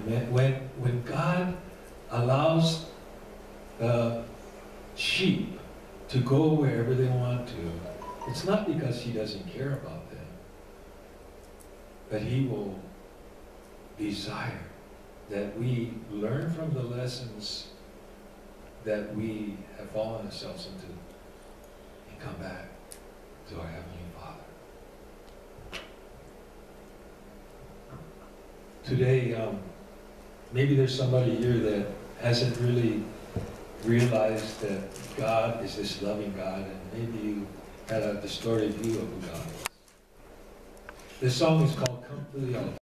When God allows the sheep to go wherever they want to, it's not because he doesn't care about them, but he will desire that we learn from the lessons that we have fallen ourselves into and come back to our Heavenly Father. Today, maybe there's somebody here that hasn't really realized that God is this loving God, and maybe you had a distorted view of who God is. This song is called Come to the Altar.